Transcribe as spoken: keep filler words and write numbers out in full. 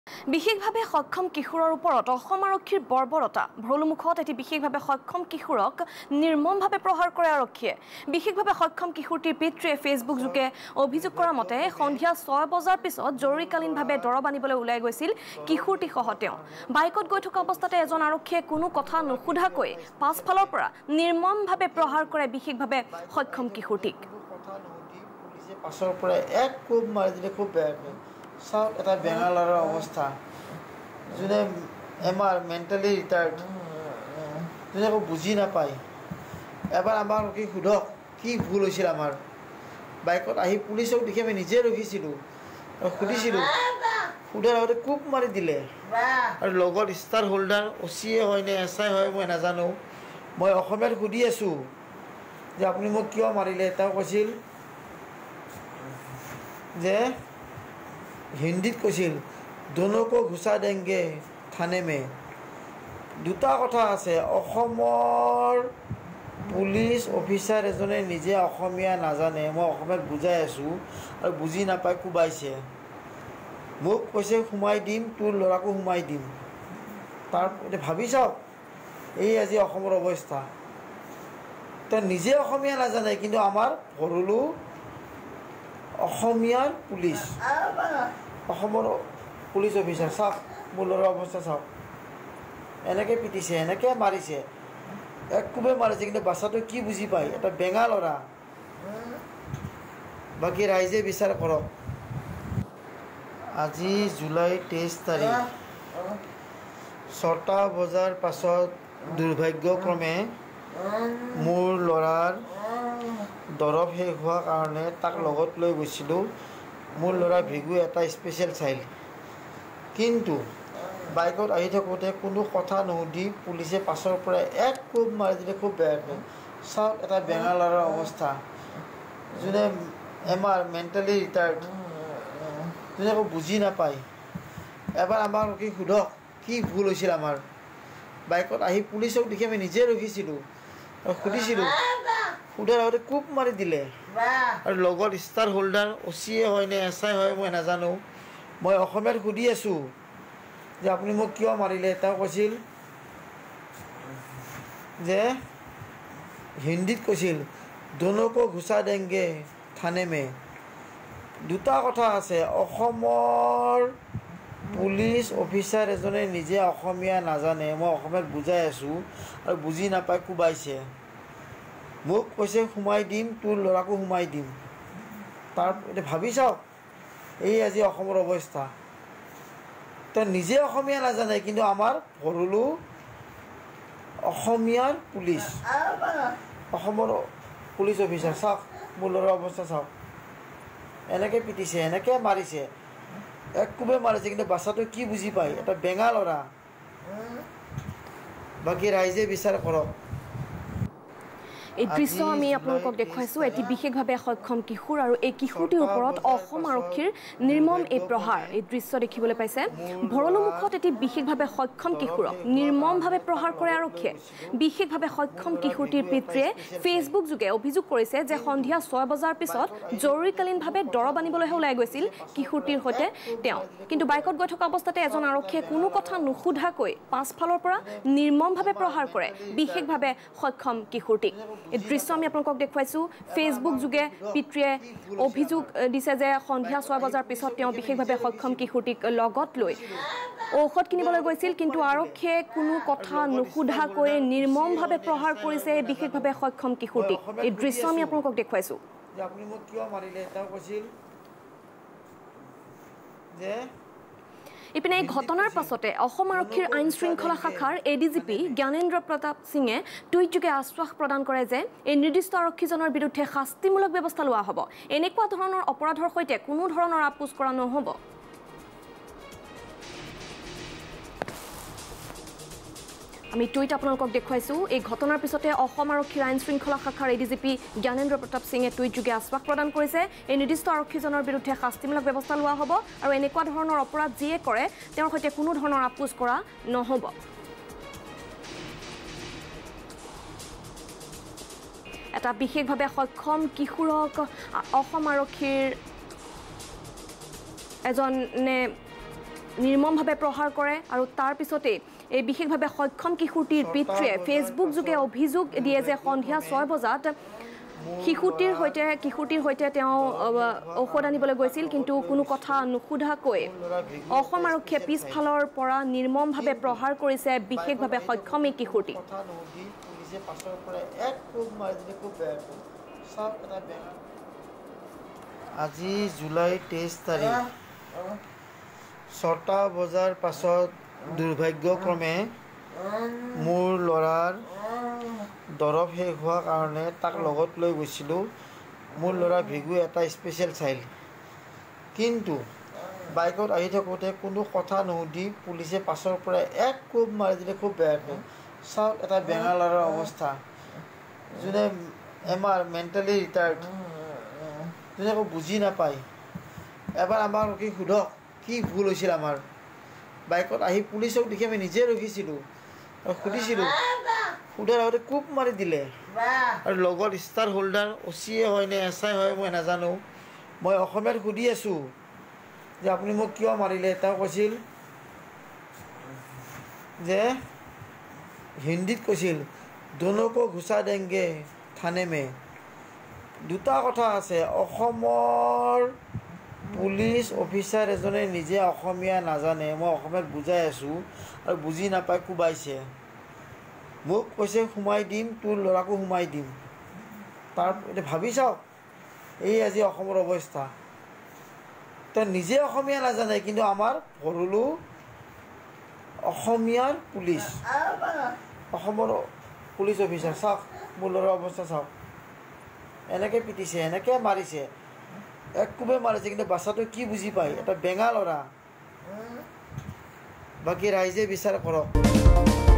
বিশেষভাৱে সক্ষম কিশোৰৰ ওপৰত অসম আৰক্ষীৰ বৰ্বৰতা ভৰলুমুখত এটি বিশেষভাৱে সক্ষম কিশোৰক নিৰ্মমভাৱে প্ৰহাৰ কৰে আৰক্ষীয়ে বিশেষভাৱে সক্ষম কিশোৰটিৰ পিতৃয়ে ফেচবুক যোগে অভিযোগ কৰা মতে সন্ধিয়া ছয় বজাৰ পিছত জৰুৰীকালীনভাৱে দৰব আনিবলৈ ওলাই গৈছিল কিশোৰটি সহ তেওঁ বাইকত গৈ থকা অৱস্থাতে এজন আৰক্ষীয়ে কোনো কথা নুসুধাকৈ পাছফালৰ পৰা নিৰ্মমভাৱে প্ৰহাৰ কৰে বিশেষভাৱে সক্ষম কিশোৰটিক পাছৰ পৰা এক খুব মাৰি দিলে খুব বেয়াকৈ চাওক এটা বেঙালৰ অৱস্থা যোনে এমাৰ মেণ্টেলি ৰিটায়াৰ্ড যোনে একো বুজি নাপায় এবাৰ আমাক কি সোধক কি ভুল হৈছিল আমাৰ বাইকত আহি পুলিচক দেখি আমি নিজে ৰখিছিলোঁ আৰু সুধিছিলোঁ সোধাৰ আগতে কোব মাৰি দিলে আৰু লগত ষ্টাৰ হোল্ডাৰ অচিয়ে হয় নে এছ আই হয় মই নাজানো মই অসমীয়াত সুধি আছোঁ যে আপুনি মোক কিয় মাৰিলে তেওঁ কৈছিল যে হিন্দীত কৈছিল দোনোকো ঘুচা দেংগে থানে মে দুটা কথা আছে অসমৰ পুলিচ অফিচাৰ এজনে নিজে অসমীয়া নাজানে মই অসমীয়াত বুজাই আছোঁ আৰু বুজি নাপাই কোবাইছে মোক কৈছে সোমাই দিম তোৰ ল'ৰাকো সোমাই দিম তাৰ ভাবি চাওক এই আজি অসমৰ অৱস্থা তেওঁ নিজে অসমীয়া নাজানে কিন্তু আমাৰ ভৰলু অসমীয়াৰ পুলিচ অসমৰ পুলিচ অফিচাৰ চাওক মোৰ ল'ৰাৰ অৱস্থা চাওক এনেকৈ পিটিছে এনেকৈ মাৰিছে এক কোবে মাৰিছে কিন্তু বাচ্চাটো কি বুজি পায় এটা বেঙা ল'ৰা বাকী ৰাইজে বিচাৰ কৰক আজি জুলাই তেইছ তাৰিখ ছটা বজাৰ পাছত দুৰ্ভাগ্যক্ৰমে মোৰ ল'ৰাৰ দৰৱ শেষ হোৱাৰ কাৰণে তাক লগত লৈ গৈছিলোঁ মোৰ ল'ৰা ভিগু এটা স্পেচিয়েল চাইল্ড কিন্তু বাইকত আহি থাকোঁতে কোনো কথা নুসুধি পুলিচে পাছৰ পৰা এক কোব মাৰি দিলে খুব বেয়াকৈ চাওক এটা বেঙালৰ অৱস্থা যোনে এমাৰ মেণ্টেলি ৰিটায়াৰ্ড যোনে একো বুজি নাপায় এবাৰ আমাক কি সোধক কি ভুল হৈছিল আমাৰ বাইকত আহি পুলিচক দেখি আমি নিজে ৰখিছিলোঁ আৰু সুধিছিলোঁ সোধাৰ আগতে কোব মাৰি দিলে আৰু লগত ষ্টাৰ হোল্ডাৰ অচিয়ে হয় নে এছ আই হয় মই নাজানো মই অসমীয়াত সুধি আছোঁ যে আপুনি মোক কিয় মাৰিলে তেওঁ কৈছিল যে হিন্দীত কৈছিল দোনোকো ঘুচা দেংগে থানে মে দুটা কথা আছে অসমৰ পুলিচ অফিচাৰ এজনে নিজে অসমীয়া নাজানে মই অসমীয়াত বুজাই আছোঁ আৰু বুজি নাপাই কোবাইছে মোক কৈছে সোমাই দিম তোৰ ল'ৰাকো সোমাই দিম তাৰ ভাবি চাওক এই আজি অসমৰ অৱস্থা তেওঁ নিজে অসমীয়া নাজানে কিন্তু আমাৰ ভৰলু অসমীয়াৰ পুলিচ অসমৰ পুলিচ অফিচাৰ চাওক মোৰ ল'ৰাৰ অৱস্থা চাওক এনেকৈ পিটিছে এনেকৈ মাৰিছে এক কোবে মাৰিছে কিন্তু বাচ্চাটো কি বুজি পায় এটা বেঙা ল'ৰা বাকী ৰাইজে বিচাৰ কৰক এই দৃশ্য আমি আপোনালোকক দেখুৱাইছোঁ এটি বিশেষভাৱে সক্ষম কিশোৰ আৰু এই কিশোৰটিৰ ওপৰত অসম আৰক্ষীৰ নিৰ্মম এই প্ৰহাৰ এই দৃশ্য দেখিবলৈ পাইছে ভৰলুমুখত এটি বিশেষভাৱে সক্ষম কিশোৰক নিৰ্মমভাৱে প্ৰহাৰ কৰে আৰক্ষীয়ে বিশেষভাৱে সক্ষম কিশোৰটিৰ পিতৃয়ে ফেচবুক যোগে অভিযোগ কৰিছে যে সন্ধিয়া ছয় বজাৰ পিছত জৰুৰীকালীনভাৱে দৰব আনিবলৈহে ওলাই গৈছিল কিশোৰটিৰ সৈতে তেওঁ কিন্তু বাইকত গৈ থকা অৱস্থাতে এজন আৰক্ষীয়ে কোনো কথা নুসুধাকৈ পাছফালৰ পৰা নিৰ্মমভাৱে প্ৰহাৰ কৰে বিশেষভাৱে সক্ষম কিশোৰটিক এই দৃশ্য আমি আপোনালোকক দেখুৱাইছোঁ ফেচবুক যোগে পিতৃয়ে অভিযোগ দিছে যে সন্ধিয়া ছয় বজাৰ পিছত তেওঁ বিশেষভাৱে সক্ষম কিশোৰটিক লগত লৈ ঔষধ কিনিবলৈ গৈছিল কিন্তু আৰক্ষীয়ে কোনো কথা নুসুধাকৈ নিৰ্মমভাৱে প্ৰহাৰ কৰিছে বিশেষভাৱে সক্ষম কিশোৰটিক এই দৃশ্য আমি আপোনালোকক দেখুৱাইছোঁ আপুনি মোক কিয় মাৰিলে তেওঁ কৈছিল যে ইপিনে এই ঘটনাৰ পাছতে অসম আৰক্ষীৰ আইন শৃংখলা শাখাৰ A D G P Gyanendra Pratap সিঙে টুইটযোগে আশ্বাস প্ৰদান কৰে যে এই নিৰ্দিষ্ট আৰক্ষীজনৰ বিৰুদ্ধে শাস্তিমূলক ব্যৱস্থা লোৱা হ'ব এনেকুৱা ধৰণৰ অপৰাধৰ সৈতে কোনো ধৰণৰ আপোচ কৰা নহ'ব আমি টুইট আপোনালোকক দেখুৱাইছোঁ এই ঘটনাৰ পিছতে অসম আৰক্ষীৰ আইন শৃংখলা শাখাৰ A D G P Gyanendra Pratap সিঙে টুইটযোগে আশ্বাস প্ৰদান কৰিছে এই নিৰ্দিষ্ট আৰক্ষীজনৰ বিৰুদ্ধে শাস্তিমূলক ব্যৱস্থা লোৱা হ'ব আৰু এনেকুৱা ধৰণৰ অপৰাধ যিয়ে কৰে তেওঁৰ সৈতে কোনো ধৰণৰ আপোচ কৰা নহ'ব এটা বিশেষভাৱে সক্ষম কিশোৰক অসম আৰক্ষীৰ এজনে নিৰ্মমভাৱে প্ৰহাৰ কৰে আৰু তাৰ পিছতে এই বিশেষভাৱে সক্ষম কিশোৰটিৰ পিতৃয়ে ফেচবুক যোগে অভিযোগ দিয়ে যে সন্ধিয়া ছয় বজাত শিশুটিৰ সৈতে কিশোৰটিৰ সৈতে তেওঁ ঔষধ আনিবলৈ গৈছিল কিন্তু কোনো কথা নুসুধাকৈ অসম আৰক্ষীয়ে পিছফালৰ পৰা নিৰ্মমভাৱে প্ৰহাৰ কৰিছে বিশেষভাৱে সক্ষম এই কিশোৰটি আজি জুলাই তেইছ তাৰিখ ছটা বজাৰ পাছত দুৰ্ভাগ্যক্ৰমে মোৰ ল'ৰাৰ দৰৱ শেষ হোৱাৰ কাৰণে তাক লগত লৈ গৈছিলোঁ মোৰ ল'ৰা ভিগু এটা স্পেচিয়েল চাইল্ড কিন্তু বাইকত আহি থাকোঁতে কোনো কথা নুসুধি পুলিচে পাছৰ পৰা এক কোব মাৰি দিলে খুব বেয়াকৈ চাওক এটা বেঙা ল'ৰাৰ অৱস্থা যোনে এম আৰ মেণ্টেলি ৰিটায়াৰ্ড যোনে একো বুজি নাপায় এবাৰ আমাক কি সোধক কি ভুল হৈছিল আমাৰ বাইকত আহি পুলিচক দেখি আমি নিজে ৰখিছিলোঁ আৰু সুধিছিলোঁ সোধাৰ আগতে কোব মাৰি দিলে আৰু লগত ষ্টাৰ হোল্ডাৰ অ' চিয়ে হয় নে এছ আই হয় মই নাজানো মই অসমীয়াত সুধি আছোঁ যে আপুনি মোক কিয় মাৰিলে তেওঁ কৈছিল যে হিন্দীত কৈছিল দোনোকো ঘুচা দেংগে থানে মে দুটা কথা আছে অসমৰ পুলিচ অফিচাৰ এজনে নিজে অসমীয়া নাজানে মই অসমীয়াত বুজাই আছোঁ আৰু বুজি নাপায় কোবাইছে মোক কৈছে সোমাই দিম তোৰ ল'ৰাকো সোমাই দিম তাৰ এতিয়া ভাবি চাওক এই আজি অসমৰ অৱস্থা তেওঁ নিজে অসমীয়া নাজানে কিন্তু আমাৰ ভৰলো অসমীয়াৰ পুলিচ অসমৰ পুলিচ অফিচাৰ চাওক মোৰ ল'ৰাৰ অৱস্থা চাওক এনেকৈ পিটিছে এনেকৈ মাৰিছে এক কোবে মাৰিছে কিন্তু বাচ্চাটো কি বুজি পায় এটা বেঙা ল'ৰা বাকী ৰাইজে বিচাৰ কৰক